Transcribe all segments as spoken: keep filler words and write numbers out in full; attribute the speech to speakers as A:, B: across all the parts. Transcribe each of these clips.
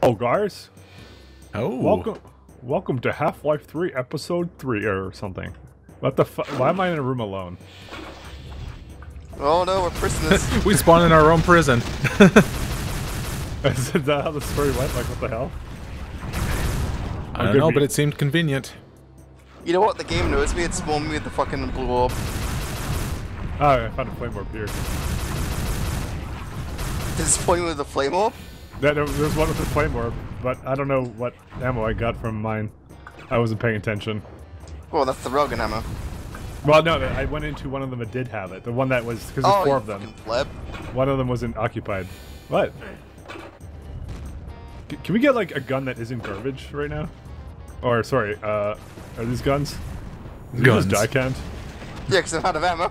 A: Oh, guys.
B: Oh.
A: Welcome welcome to Half-Life three Episode three or something. What the fu- Why am I in a room alone?
C: Oh no, we're prisoners.
B: We spawned in our own prison.
A: Is that how the story went? Like, what the hell?
B: I don't know, but it seemed convenient.
C: You know what? The game knows me. It spawned me with the fucking blue orb.
A: Oh, I found a flame orb here.
C: Did it spawn me with the flame orb?
A: That, there's one with the flame orb, but I don't know what ammo I got from mine. I wasn't paying attention.
C: Well, that's the Rogan ammo.
A: Well, no, I went into one of them that did have it. The one that was, because there's
C: Oh,
A: four
C: you
A: of them.
C: fucking pleb.
A: One of them wasn't occupied. What? C can we get, like, a gun that isn't garbage right now? Or, sorry, uh, are these guns? Is
B: Guns.
A: Just die count?
C: Yeah, because I'm out of ammo.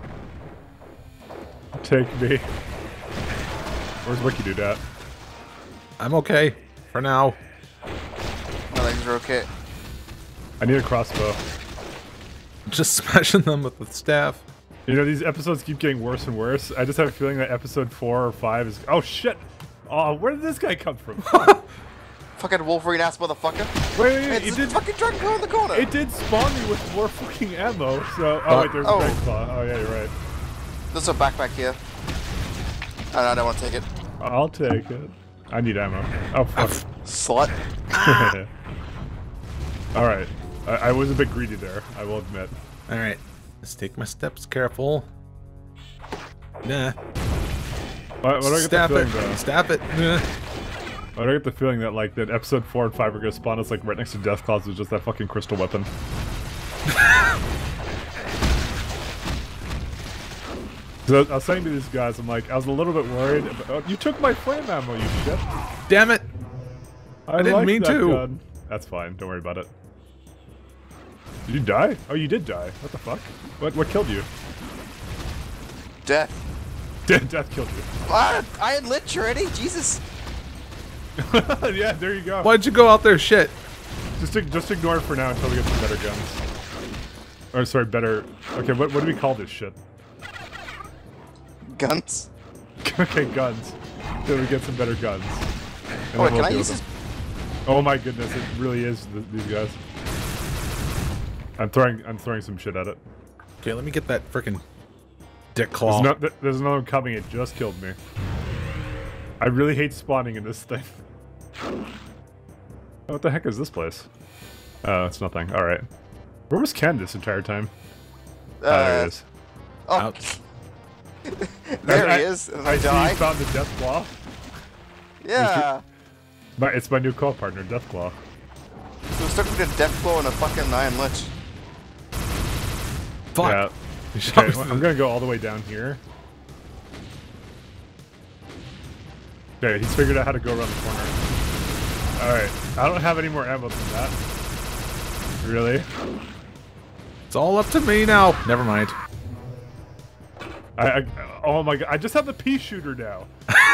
A: Take me. Where's Wiki Dude at?
B: I'm okay. For now.
C: My legs are okay.
A: I need a crossbow.
B: Just smashing them with the staff.
A: You know, these episodes keep getting worse and worse. I just have a feeling that episode four or five is... Oh, shit! Oh, where did this guy come from?
C: Fucking Wolverine ass motherfucker.
A: Wait, wait,
C: Hey,
A: wait,
C: there's
A: it
C: a
A: did...
C: fucking dragon claw in the corner.
A: It did spawn me with more fucking ammo, so... Oh,
B: Uh,
A: wait, there's
C: oh.
A: a Dragon Claw. Oh, yeah, you're right.
C: There's a backpack here. Oh, no, I don't want to take it.
A: I'll take it. I need ammo. Oh, fuck.
C: Slut.
A: Alright. I, I was a bit greedy there, I will admit.
B: Alright. Let's take my steps careful. Nah.
A: Why, why do I get
B: Stab
A: the
B: it.
A: feeling, though?
B: Stab it. Nah.
A: Why do I get the feeling that, like, that episode four and five are gonna spawn us, like, right next to Deathclaws with just that fucking crystal weapon? So I was saying to these guys, I'm like, I was a little bit worried. About, oh, you took my flame ammo, you shit.
B: Damn it.
A: I,
B: didn't
A: like
B: mean
A: that
B: to.
A: gun. That's fine. Don't worry about it. Did you die? Oh, you did die. What the fuck? What what killed you?
C: Death.
A: Death, death killed you.
C: Ah, I had lit already. Jesus.
A: Yeah, there you go.
B: Why'd you go out there? Shit.
A: Just just ignore it for now until we get some better guns. Or sorry, better. Okay, what what do we call this shit?
C: Guns.
A: Okay, guns. Until we get some better guns. And
C: Oh,
A: then
C: wait,
A: we'll
C: can I
A: deal
C: use
A: with
C: this?
A: them. Oh my goodness, it really is th these guys. I'm throwing I'm throwing some shit at it.
B: Okay, let me get that frickin' dick claw.
A: There's, no, there's another one coming. It just killed me. I really hate spawning in this thing. What the heck is this place? Oh, it's nothing. All right. Where was Ken this entire time?
C: Uh,
A: Ah, there he is.
C: Oh,
B: Out.
C: there
A: I,
C: he is. And
A: I,
C: I
A: see
C: die.
A: you found the Death Claw.
C: Yeah.
A: But it's my new co-partner, Death Claw.
C: So we're stuck with a death claw and a fucking iron lich.
B: Fuck.
A: Yeah.
B: You shot
A: Okay,
B: me
A: well,
B: through
A: I'm
B: the-
A: gonna go all the way down here. Okay, he's figured out how to go around the corner. Alright, I don't have any more ammo than that. Really?
B: It's all up to me now. Never mind.
A: I, I oh my god, I just have the pea shooter now.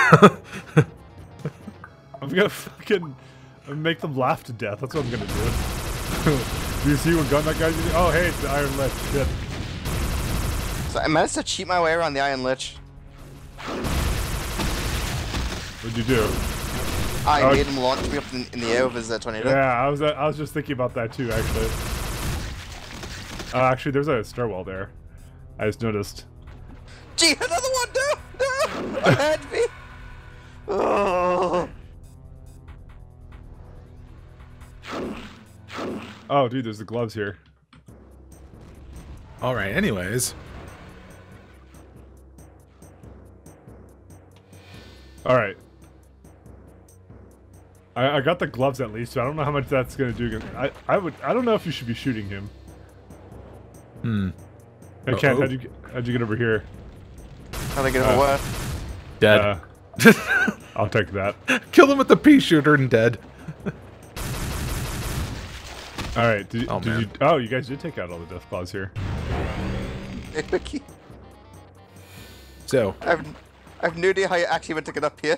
A: I'm gonna fucking make them laugh to death. That's what I'm gonna do. Do you see what gun that guy's using? Oh hey, it's the Iron Lich. Shit.
C: So I managed to cheat my way around the iron lich.
A: What'd you do?
C: I
A: Oh.
C: made him launch me up in, in the air with his uh, tornado.
A: Yeah, I was uh, I was just thinking about that too, actually. Uh, actually, there's a stairwell there. I just noticed.
C: Gee, another one! No! No! I had me! Oh.
A: Oh, dude, there's the gloves here.
B: Alright, anyways.
A: All right. I, I got the gloves at least, so I don't know how much that's gonna do. I I would I don't know if you should be shooting him.
B: Hmm.
A: I can't.
B: Uh-oh.
A: How'd you get, how'd you get over here?
C: How they get
A: Uh,
C: over what?
B: Dead.
A: Uh, I'll take that.
B: Kill him with the pea shooter and dead.
A: All right. Did,
B: Oh,
A: did
B: man.
A: you? Oh, you guys did take out all the death claws here.
C: Hey, Wiki.
B: So,
C: I have, I have no idea how you actually went to get up here.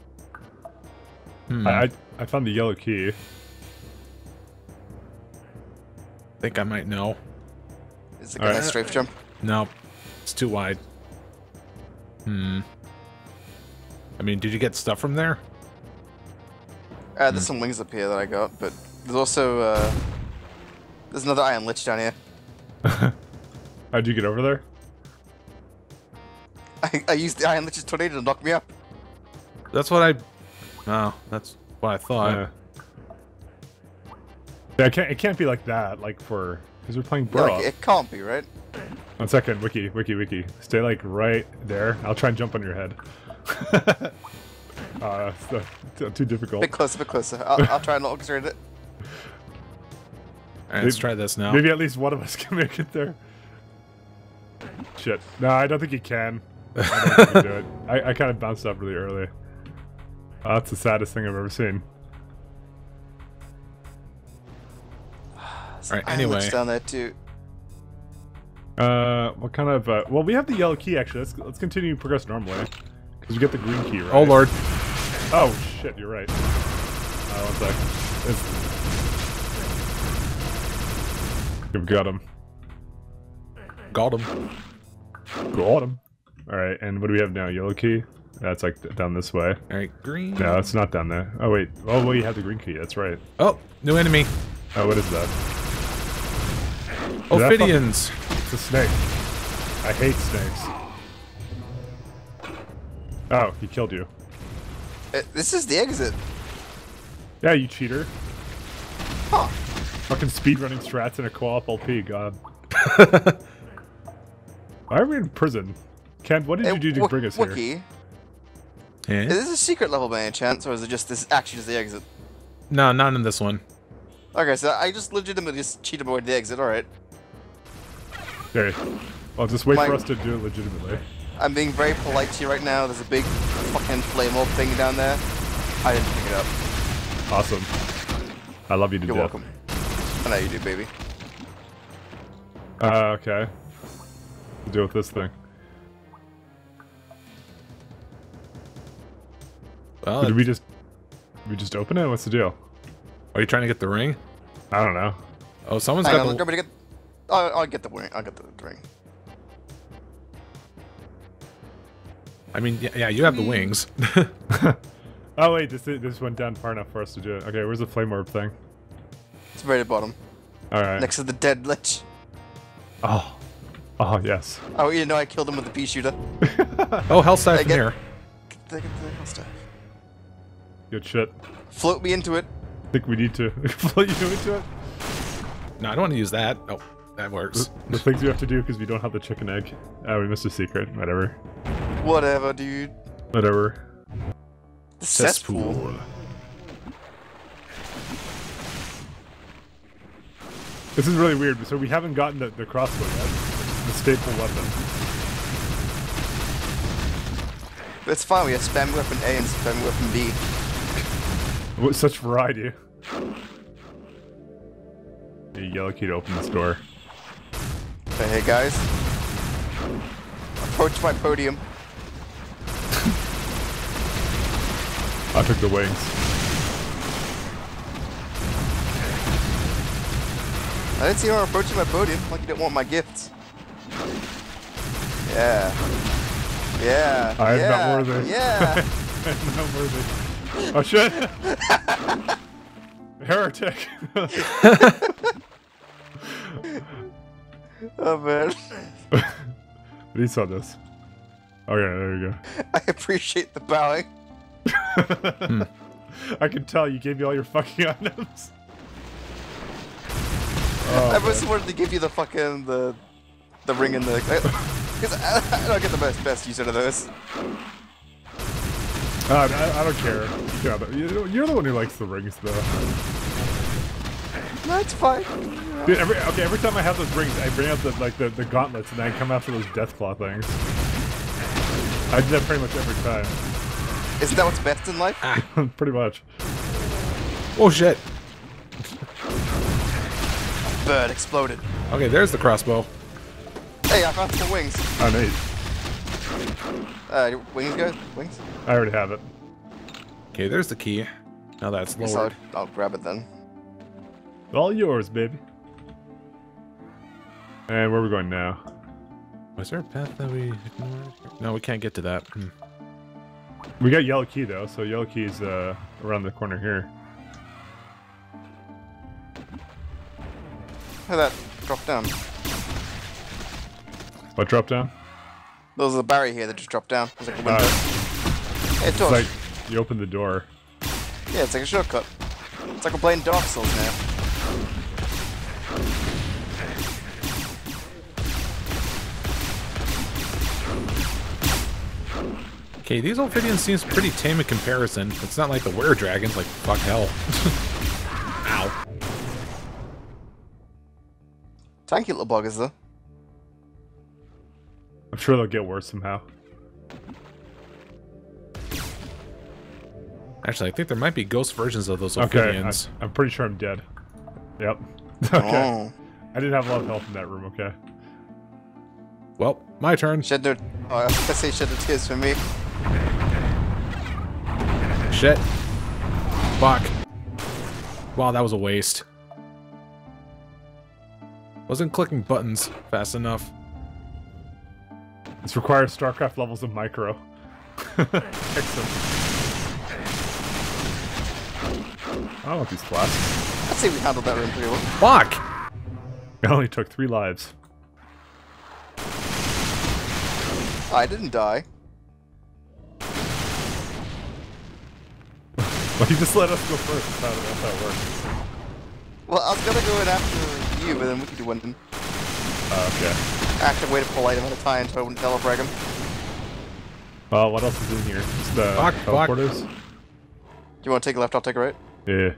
B: hmm.
A: I, I I found the yellow key.
B: think I might know.
C: Is it
A: All
C: gonna
A: right.
C: strafe jump?
B: No, it's too wide. Hmm. I mean, did you get stuff from there?
C: Uh, there's some wings up here that I got, but there's also uh, there's another Iron Lich down here.
A: How'd you get over there?
C: I, I used the Iron Lich's tornado to knock me up.
B: That's what I... Oh, that's what I thought.
A: Yeah. Yeah, it can't, it can't be like that, like for... Because we're playing
C: Yeah,
A: Burrow.
C: like, it can't be, right?
A: One second, Wiki, Wiki, Wiki. Stay like right there. I'll try and jump on your head. uh, it's, uh, too difficult.
C: A bit closer, a bit closer. I'll, I'll try and not orchestrate it.
B: Alright, let's try this now.
A: Maybe at least one of us can make it there. Shit. No, I don't think he can. I don't think he can do it. I, I kind of bounced up really early. Oh, that's the saddest thing I've ever seen.
B: Alright,
C: Iron
B: anyway.
C: Lich down there too.
A: Uh, what kind of, uh, well, we have the yellow key, actually. Let's, let's continue to progress normally. Because we get the green key, right?
B: Oh, Lord.
A: Oh, shit, you're right. Uh, one sec. It's... We've got him.
B: Got him.
A: Got him. Alright, and what do we have now? Yellow key? That's like down this way.
B: Alright, green.
A: No, it's not down there. Oh, wait. Oh, well, you have the green key. That's right.
B: Oh, new enemy.
A: Oh, what is that? Is that
B: Ophidians.
A: fucking- It's a snake. I hate snakes. Oh, he killed you.
C: Uh, this is the exit.
A: Yeah, you cheater.
C: Huh.
A: Fucking speedrunning strats in a co-op L P, god. Why are we in prison? Kent, what did
C: Hey,
A: you do to
C: Wook-
A: bring us here?
C: Wookie,
B: Yeah.
C: is this a secret level by any chance, or is it just this actually just the exit?
B: No, not in this one.
C: Okay, so I just legitimately just cheated my way to the exit, alright.
A: Okay. Well, just wait
C: My-
A: for us to do it legitimately.
C: I'm being very polite to you right now. There's a big fucking flame orb thing down there. I didn't pick it up.
A: Awesome. I love you to
C: You're
A: death.
C: welcome. I know you do, baby.
A: Uh, okay. We'll deal with this thing.
B: Well,
A: Did we just... Did we just open it? What's the deal?
B: are you trying to get the ring?
A: I don't know.
B: Oh, someone's
C: Hang
B: got
C: on,
B: the...
C: let me get... Oh, I'll get the ring. I'll get the ring.
B: I mean, yeah, yeah, you have the wings.
A: Oh wait, this this went down far enough for us to do it. Okay, where's the flame orb thing?
C: It's very bottom.
A: Alright.
C: Next to the dead lich.
A: Oh. Oh, yes.
C: Oh, you know I killed him with the pea shooter.
B: Oh, health siphon
C: get-
B: here.
C: Get the, get the hell stuff.
A: Good shit.
C: Float me into it.
A: I think we need to float you into it.
B: No, I don't want to use that. Oh, that works.
A: The things we have to do because we don't have the chicken egg. Oh, we missed a secret. Whatever.
C: Whatever, dude.
A: Whatever.
C: The cesspool.
A: This is really weird. So we haven't gotten the, the crossbow yet. The staple weapon.
C: It's fine, we have spam weapon A and spam weapon B.
A: What such variety. A yellow key to open this door.
C: Hey, hey guys. Approach my podium.
A: I took the wings.
C: I didn't see her approaching my podium like you didn't want my gifts. Yeah. Yeah.
A: I am
C: yeah.
A: not worthy.
C: Yeah.
A: I'm not worthy. Oh shit! Heretic!
C: Oh man.
A: He saw this. Okay, there you
C: I appreciate the bowing.
A: go. I can tell you gave me all your fucking items. Oh,
C: I just wanted to give you the fucking the the ring and the because I, I don't get the best best use out of those.
A: Uh, I, I don't care. Yeah, but you- you're the one who likes the rings, though.
C: That's fine.
A: Dude, every okay, every time I have those rings, I bring out the like the, the gauntlets, and then I come after those Deathclaw things. I do that pretty much every time.
C: Isn't that what's best in life?
A: Pretty much.
B: Oh, shit.
C: Bird exploded.
B: Okay, there's the crossbow.
C: Hey, I found some wings.
A: Oh, neat.
C: Uh, wings, guys? Wings?
A: I already have it.
B: Okay, there's the key. Now that's
C: Guess I'll,
B: lowered.
C: I'll grab it then.
A: All yours, baby. And where are we going now?
B: Was there a path that we ignored? No, we can't get to that. Hmm.
A: We got yellow key though, so yellow key is uh, around the corner here.
C: Look at that. Drop down.
A: What dropped down?
C: There's a barrier here that just dropped down. It's like a window.
A: Uh,
C: Hey,
A: it's
C: torch.
A: like you open the door.
C: Yeah, it's like a shortcut. It's like we're playing Dark Souls now.
B: Okay, these Ophidians seems pretty tame in comparison. It's not like the were dragons, like fuck hell. Ow.
C: Tanky little buggers though.
A: I'm sure they'll get worse somehow.
B: Actually, I think there might be ghost versions of those
A: Okay,
B: Ophidians.
A: I, I'm pretty sure I'm dead. Yep. Okay.
C: Oh.
A: I didn't have a lot of health in that room, okay.
B: Well, my turn.
C: Shed no. Oh, I was gonna say shed no tears for me.
B: Shit. Fuck. Wow, that was a waste. Wasn't clicking buttons fast enough.
A: This requires StarCraft levels of micro. Excellent. I don't want these flasks.
C: I'd say we handled that room pretty well.
B: Fuck!
A: It only took three lives.
C: I didn't die.
A: Well, you just let us go first. That's how, that's how it works.
C: Well, I was gonna go in after you, but then we could do one.
A: Uh, okay.
C: I have to wait a polite amount of time so I wouldn't telebrag him.
A: Well, what else is in here? Just the
B: Fuck, fuck.
A: teleporters?
C: Do you want to take a left, I'll take a right?
A: Yeah.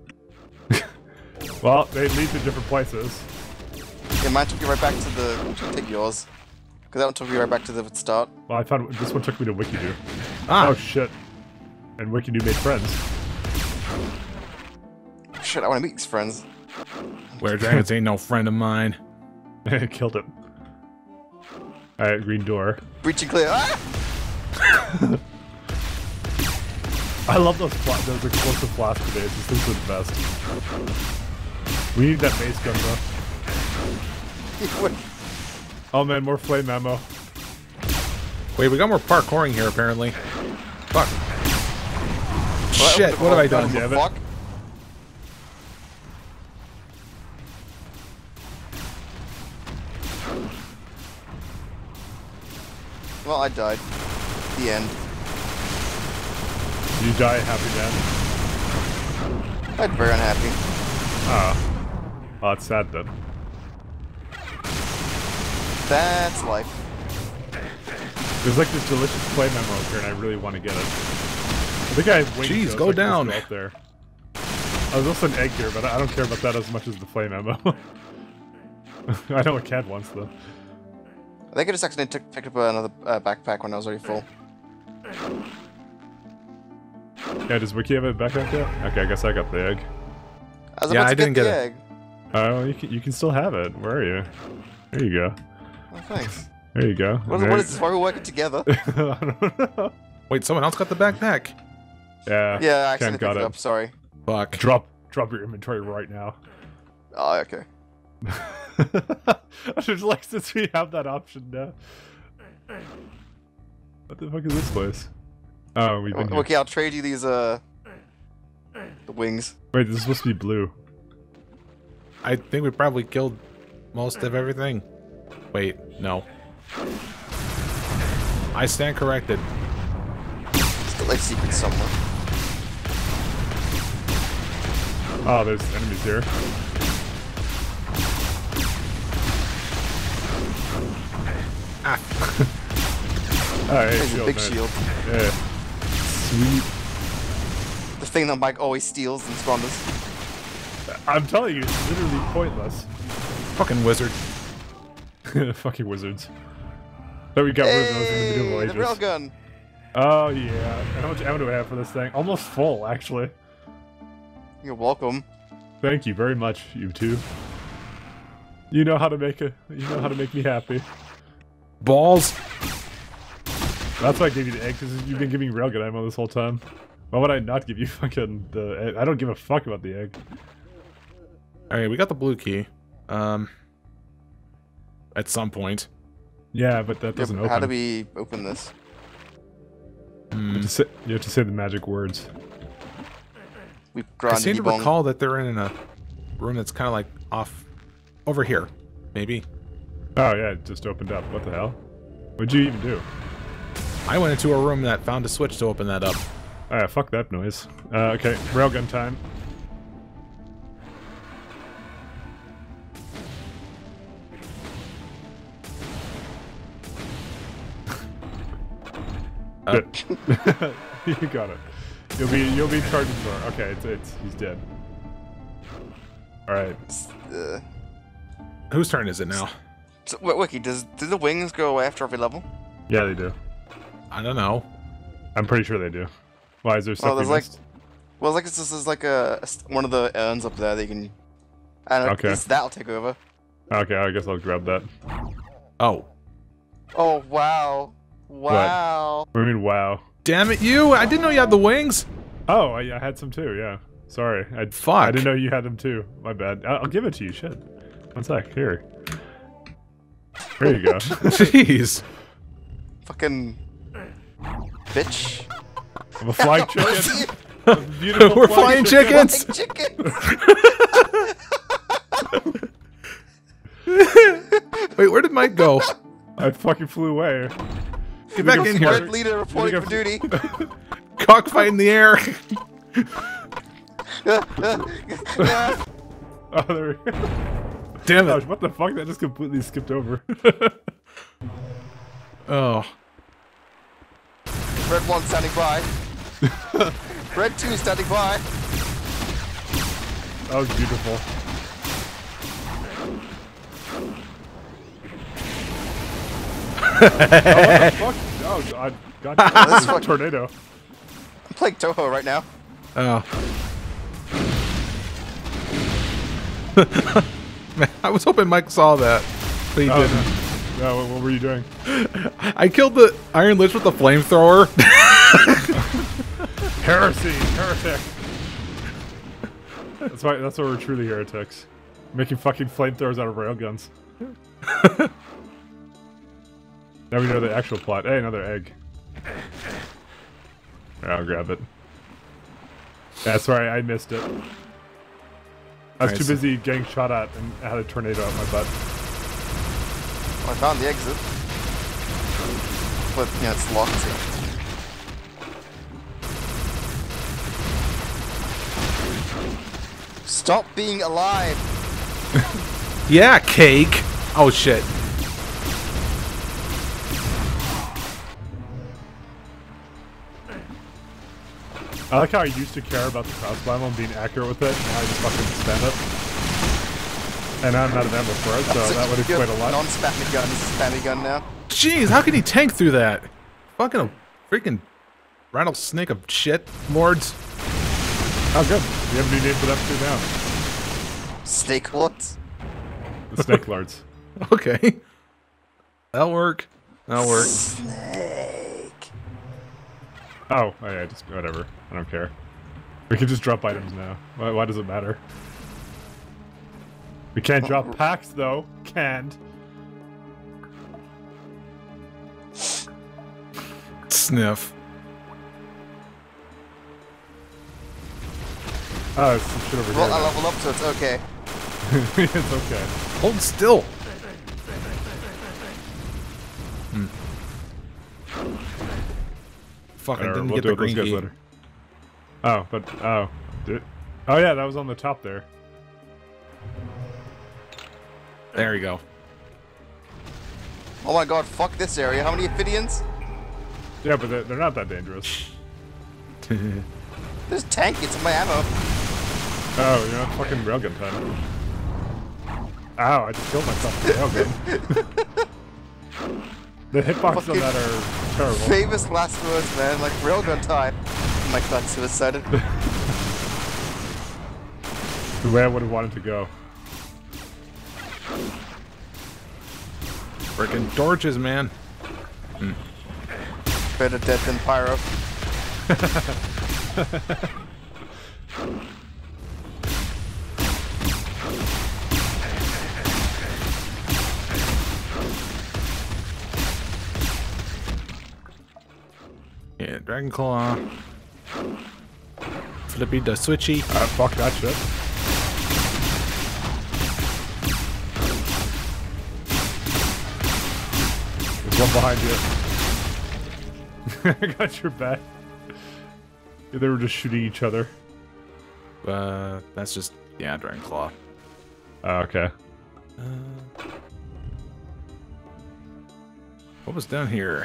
A: Well, they lead to different places.
C: Yeah, mine took you right back to the... I'm gonna take yours. Because that one took you right back to the start.
A: Well, I thought this one took me to Wikidoo.
B: Ah!
A: Oh, shit. And Wikidoo made friends.
C: Shit, I want to meet these friends.
B: Were dragons ain't no friend of mine.
A: Killed it. Alright, green door.
C: Breaching clear. Ah!
A: I love those fla those explosive flash grenades. These things are the best. We need that base gun though. Oh man, more flame ammo.
B: Wait, we got more parkouring here apparently. Fuck.
C: What?
B: Shit, what have I done?
A: Damn it.
C: Fuck. Well, I died. The end.
A: You die happy then?
C: I'm very unhappy.
A: Oh. Oh, it's sad then.
C: That's life.
A: There's like this delicious flame ammo up here and I really want to get it. I think I have wings.
B: Jeez,
A: though,
B: go
A: so I can just
B: down.
A: Go up there. Oh, there's also an egg here, but I don't care about that as much as the flame ammo. I know what Cad wants though.
C: I think I just accidentally took, picked up another uh, backpack when I was already full.
A: Yeah, does Wiki have a backpack yet? Okay, I guess I got the egg.
C: I was
B: Yeah,
C: about to
B: I didn't
C: get the
B: get it.
C: egg.
A: Oh, you can, you can still have it. Where are you? There you go.
C: Oh, thanks.
A: There you go.
C: What,
A: There-
C: what is this? Why are we working together?
A: I don't know.
B: Wait, someone else got the backpack.
A: Yeah.
C: Yeah, I
A: Ken
C: accidentally
A: got
C: picked it
A: it.
C: up. Sorry.
B: Fuck.
A: Drop, drop your inventory right now.
C: Oh, okay.
A: I just like since we have that option now. What the fuck is this place? Oh, we've been here.
C: Okay, I'll trade you these, uh... the wings.
A: Wait, this is supposed to be blue.
B: I think we probably killed most of everything. Wait, no. I stand corrected.
C: Still like secrets somewhere.
A: Oh, there's enemies here.
B: Ah.
A: Alright,
C: There's a
A: shield,
C: big
A: nice.
C: shield.
A: Yeah. Sweet.
C: The thing that Mike always steals and squanders.
A: I'm telling you, it's literally pointless.
B: Fucking wizard.
A: Fucking wizards. That we got rid of those in the medieval
C: Hey, the
A: ages.
C: railgun.
A: Oh yeah. How much ammo do I have for this thing? Almost full, actually.
C: You're welcome.
A: Thank you very much, you two. You know how to make a. You know how to make me happy.
B: Balls.
A: That's why I gave you the egg, because you've been giving railgun ammo this whole time. Why would I not give you fucking the egg? I don't give a fuck about the egg.
B: Alright, we got the blue key. Um. At some point.
A: Yeah, but that
C: Yeah,
A: doesn't
C: but
A: open.
C: how do we open this?
A: You
B: Hmm.
A: have, to say, you have to say the magic words.
C: We
B: I
C: grind
B: seem to
C: the bong.
B: recall that they're in a room that's kind of like off over here, maybe.
A: Oh yeah, it just opened up. What the hell? What'd you even do?
B: I went into a room that found a switch to open that up.
A: Oh yeah, fuck that noise. Uh, okay, railgun time.
B: Uh,
A: you got it. You'll be you'll be charging more. Okay, it's it's he's dead. All right.
C: Uh,
B: Whose turn is it now?
C: so, wait, Wiki, does do the wings go away after every level?
A: Yeah, they do.
B: I don't know.
A: I'm pretty sure they do. Why is there stuff
C: Oh, there's
A: we
C: like,
A: missed?
C: well, like this is like a, a one of the urns up there that you can. I don't know.
A: Okay.
C: Okay. That'll take over.
A: Okay, I guess I'll grab that.
B: Oh.
C: Oh wow! Wow!
A: What do you mean, wow?
B: Damn it, you! I didn't know you had the wings!
A: Oh, I, I had some too. Yeah. Sorry. I
B: Fuck.
A: I didn't know you had them too. My bad. I'll, I'll give it to you. Shit. One sec. Here. There you go.
B: Jeez.
C: Fucking bitch!
A: I'm a flying chicken. A beautiful
B: We're flying chickens!
C: Flying chicken!
B: Wait, where did Mike go?
A: I fucking flew away.
B: Get back in here.
C: Red leader reporting for duty.
B: Cockfight in the air.
C: Yeah.
A: Oh, there we go.
B: Damn
A: Gosh,
B: it.
A: what the fuck? That just completely skipped over.
B: Oh.
C: Red one standing by. Red two standing by.
A: That was beautiful. Oh, what the fuck? Oh, God. God damn,
C: This
A: this
C: fuck-
A: tornado.
C: I'm playing Toho right now.
B: Oh. Man, I was hoping Mike saw that, but he
A: Oh,
B: didn't.
A: no, what, what were you doing?
B: I killed the Iron Lich with the flamethrower.
A: Heresy! Heretic! That's why, that's why we're truly heretics. Making fucking flamethrowers out of railguns. Now we know the actual plot. Hey, another egg. Here, I'll grab it. Yeah, sorry, I missed it. I was
B: Alright,
A: too
B: so-
A: busy getting shot at and I had a tornado out my butt.
C: Well, I found the exit. But, yeah, it's locked. Stop being alive!
B: Yeah, cake. Oh shit.
A: I like how I used to care about the crossbow and being accurate with it, and now I just fucking spam it. And I'm not an ammo for it, so that would explain a lot.
C: Non-spammy gun is a spammy gun now.
B: Jeez, how could he tank through that? Fucking a freaking rattlesnake of shit lords.
A: Oh, good. We have a new name for them too now.
C: Snake what?
A: The Snake Lords.
B: Okay. That'll work. That'll work.
C: Snake.
A: Oh, oh yeah, just whatever. I don't care. We can just drop items now. Why, why does it matter? We can't drop packs though. Can't.
B: Sniff.
A: Oh, it's some shit over
C: Well, I
A: here.
C: leveled up, so it's okay.
A: It's okay.
B: Hold still. Hmm. Fuck, I
A: Whatever,
B: didn't
A: we'll
B: get
A: do
B: the
A: it those
B: green
A: guys
B: key.
A: later. Oh, but oh, did, oh yeah, that was on the top there.
B: There you go.
C: Oh my god, fuck this area. How many Ophidians?
A: Yeah, but they're, they're not that dangerous.
C: There's tank, it's my ammo.
A: Oh, you know, fucking railgun time. Ow, I just killed myself with a railgun. The hitboxes on
C: Fucking
A: that are terrible.
C: Famous last words, man. Like, railgun time. Oh my god, suicided.
A: The way I would have wanted to go.
B: Freaking torches, man.
C: Better dead than Pyro.
B: Yeah, Dragon Claw. Flippy the switchy.
A: Ah, fuck that shit. One behind you. I got your back. Yeah, they were just shooting each other.
B: Uh, that's just yeah, Dragon Claw.
A: Oh, okay.
B: Uh, what was down here?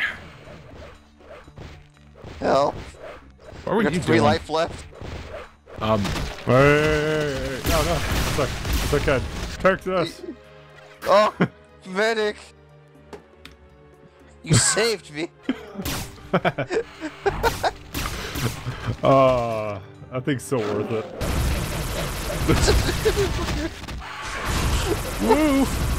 C: Hell.
B: What were
C: We
B: you
C: got three
B: doing?
C: life left.
B: Um,
A: Wait, wait, wait, wait, wait. No, no. It's okay. It's okay. Turk to us.
C: Oh, medic. You saved me.
A: Oh, I think so worth it. Woo!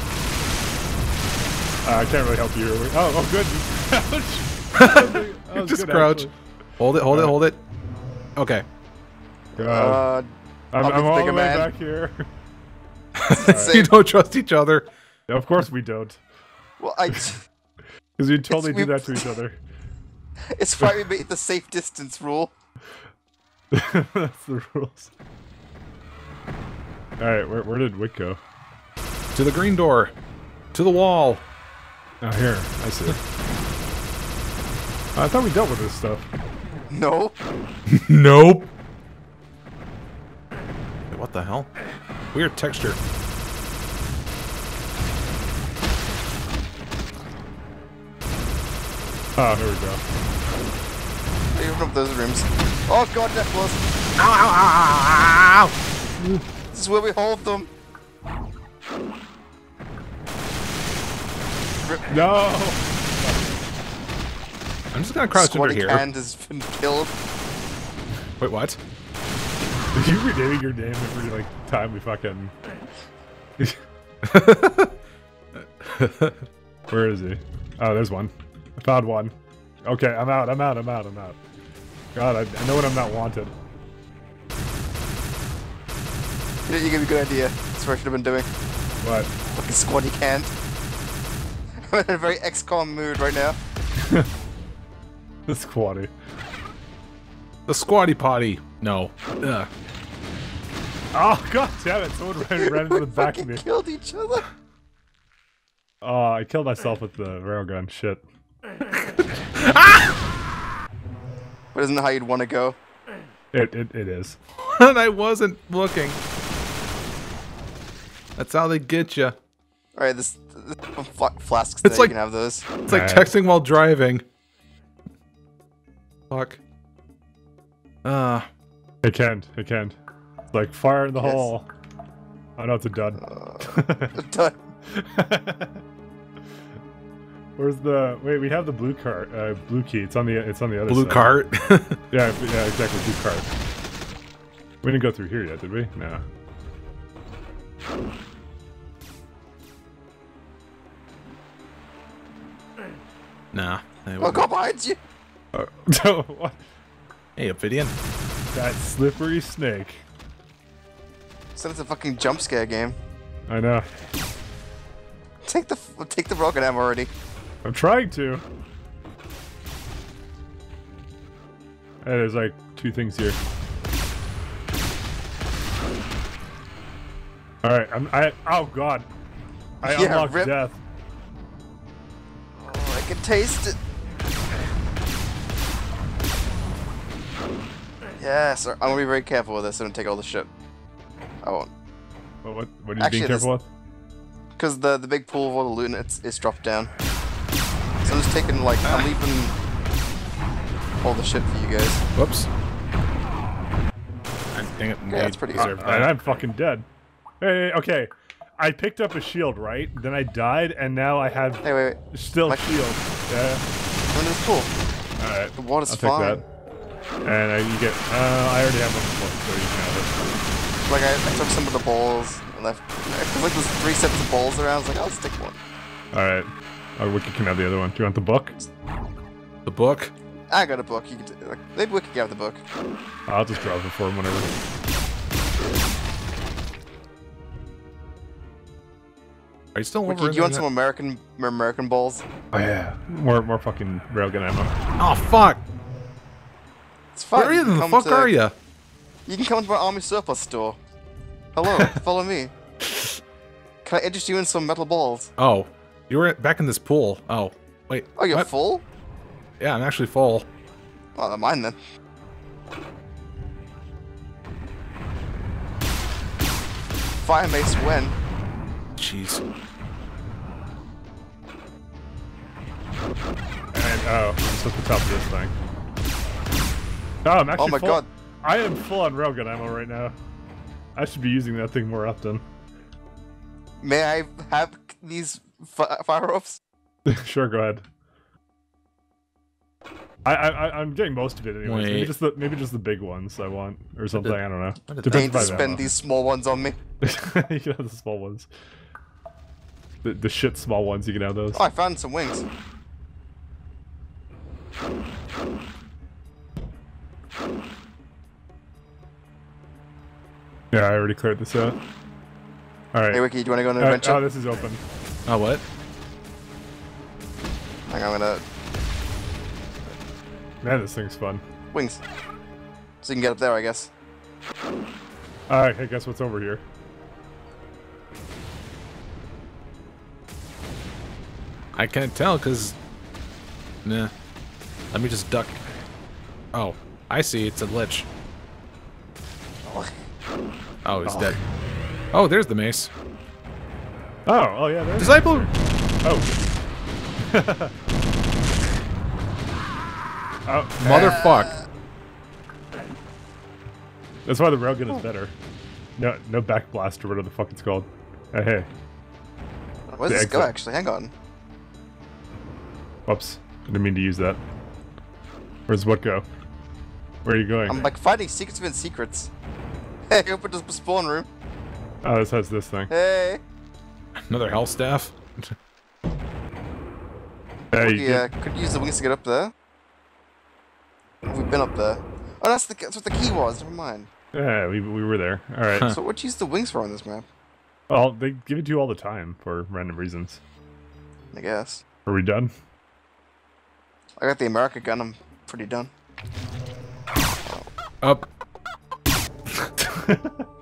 A: Uh, I can't really help you. Really. Oh, oh, good. Ouch. That was
B: just
A: good,
B: crouch.
A: actually.
B: Hold it, hold it,
A: Uh,
B: hold it. Okay.
A: God.
C: Uh,
A: I'm,
C: I'll be
A: I'm
C: the
A: all
C: bigger
A: the way
C: man.
A: back here.
C: Same.
B: You don't trust each other.
A: Yeah, of course we don't.
C: Well, I.
A: Because we totally
C: It's-
A: do
C: we-
A: that to each other.
C: It's why we made the safe distance rule.
A: That's the rules. Alright, where, where did Wick go?
B: To the green door. To the wall.
A: Oh, here. I see. I thought we dealt with this stuff.
C: No.
B: Nope. Wait, what the hell? Weird texture.
A: Oh, here we go.
C: They open up those rooms. Oh god, that was.
B: Ow, ow, ow, ow, ow.
C: This is where we hold them.
A: No!
B: I'm just gonna crouch under
C: Squatty
B: here.
C: Hand has been killed.
B: Wait, what?
A: Did you renaming your name every, like, time we fucking... Where is he? Oh, there's one. I found one. Okay, I'm out, I'm out, I'm out, I'm out. God, I, I know when I'm not wanted.
C: You, you gave me a good idea. That's what I should have been doing.
A: What?
C: Fucking Squatty Can't. I'm in a very X COM mood right now.
A: The squatty.
B: The squatty potty. No. Ugh.
A: Oh, god damn it, someone ran, ran into the back of
C: Fucking
A: me.
C: killed each other.
A: Oh, I killed myself with the railgun, shit.
C: But isn't that how you'd want to go?
A: It, it, it is.
B: And I wasn't looking. That's how they get you.
C: Alright, this, this fl flasks
B: It's
C: there,
B: like-
C: you can have those.
B: It's like
A: Alright.
B: texting while driving. Fuck. Uh,
A: It can't, it can't. It's like fire in the
C: Yes.
A: hole. Oh no, it's a dud.
C: Done.
A: Where's the? Wait, we have the blue cart, uh, blue key. It's on the, it's on the other
B: blue
A: side.
B: cart.
A: Yeah, b- yeah, exactly, blue cart. We didn't go through here yet, did we? No.
B: Nah. Hey,
C: Oh, go behind you!
A: Uh, no, what?
B: hey, Ophidian.
A: That slippery snake.
C: So it's a fucking jump scare game.
A: I know.
C: Take the f- take the rocket ammo already.
A: I'm trying to. Hey, there's like two things here. All right, I'm. I. Oh God. I
C: Yeah,
A: unlocked
C: rip.
A: death.
C: Oh, I can taste it. Yes, I'm gonna be very careful with this. I don't take all the shit. I won't,
A: What? What? What are you
C: Actually,
A: being careful with?
C: because the the big pool of all the loot in it's it's dropped down. So I'm just taking like I'm leaving all the shit for you guys.
B: Whoops. I dang it.
C: Yeah, that's pretty good.
B: deserve
A: And
B: that.
A: I'm fucking dead. Hey, okay. I picked up a shield, right? Then I died, and now I have
C: Hey, wait, wait.
A: still
C: My-
A: shield. Yeah.
C: I'm in this pool.
A: All right.
C: The water's
A: I'll take
C: fine.
A: that. And uh, you get. Uh, I already have one before, so you can have
C: Like I, I took some of the balls and left. There's like there's three sets of balls around. I was like, I'll stick one.
A: it. All right. Oh, Wiki can have the other one. Do you want the book?
B: The book.
C: I got a book. You can t- like, maybe we could get the book.
A: I'll just drop it for him whenever.
B: Are you still over
C: Wiki,
B: in
C: you want
B: there?
C: some American American balls?
A: Oh yeah. More, more fucking railgun ammo.
B: Oh fuck!
C: It's fine.
B: Where
C: you
B: in
C: can
B: the
C: come
B: fuck
C: to-
B: are you?
C: You can come to my army surplus store. Hello, follow me. Can I interest you in some metal balls?
B: Oh, you were back in this pool. Oh, Wait.
C: Oh, you're
B: what?
C: full?
B: Yeah, I'm actually full.
C: Oh, not mine then. Fire mace when?
B: Jeez.
A: And oh, I'm just at the top of this thing. Oh, I'm actually
C: Oh my
A: full.
C: god.
A: I am full on railgun ammo right now. I should be using that thing more often.
C: May I have these fi fire-ups?
A: Sure, go ahead. I, I I'm getting most of it anyway. Maybe
B: Wait.
A: just the maybe just the big ones I want or something.
B: did-
A: I don't know.
B: what did
A: Depends
C: Need to
A: by the
C: spend
A: ammo.
C: these small ones on me.
A: You can have the small ones. The the shit small ones. You can have those.
C: Oh, I found some wings.
A: Yeah, I already cleared this out. All right.
C: Hey, Wiki, do you want to go on an
A: Uh,
C: adventure?
A: oh, this is open.
B: Oh, what?
C: Hang on, I'm gonna...
A: Man, this thing's fun.
C: Wings. So you can get up there, I guess.
A: All right. Hey, guess what's over here?
B: I can't tell because. Nah. Let me just duck. Oh, I see. It's a lich. Oh, he's
C: Oh.
B: dead. Oh, there's the mace.
A: Oh, oh yeah. There's
B: Disciple.
A: Oh. Oh,
B: Motherfuck.
A: that's why the railgun is better. No, no back blast or whatever the fuck it's called. Hey, hey.
C: Where's
A: The
C: this go,
A: exit.
C: actually? Hang on.
A: Whoops. I didn't mean to use that. Where's what go? Where are you going?
C: I'm like finding secrets within secrets. Hey, open this spawn room.
A: Oh, this has this thing.
C: Hey.
B: Another hell staff.
A: Hey, you
C: Yeah, could use the wings to get up there. Have we been up there? Oh, that's, the, that's what the key was. Never mind.
A: did- yeah, we, we were there. All right.
B: Huh.
C: So what do you use the wings for on this map?
A: Well, they give it to you all the time for random reasons.
C: I guess.
A: Are we done?
C: I got the America gun. I'm pretty done.
B: Up.